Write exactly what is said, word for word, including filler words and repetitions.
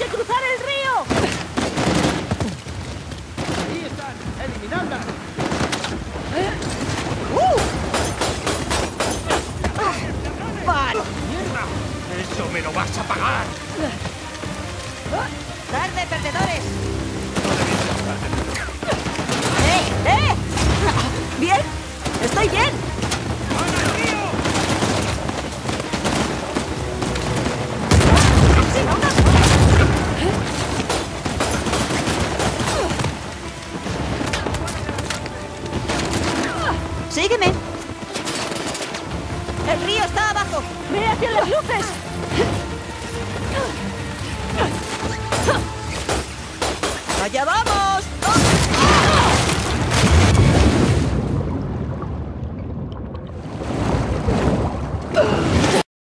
cruzar el río! ¡Ahí están! ¡Eliminadlas! ¡Uh! ¡Pan! ¡Mierda! ¡Eso me lo vas a pagar! ¡Tarde, perdedores! ¡Eh! ¡Eh! ¿Bien? ¡Estoy bien! ¡Sí, vamos! ¡Sígueme! ¡El río está abajo! ¡Ve hacia las luces!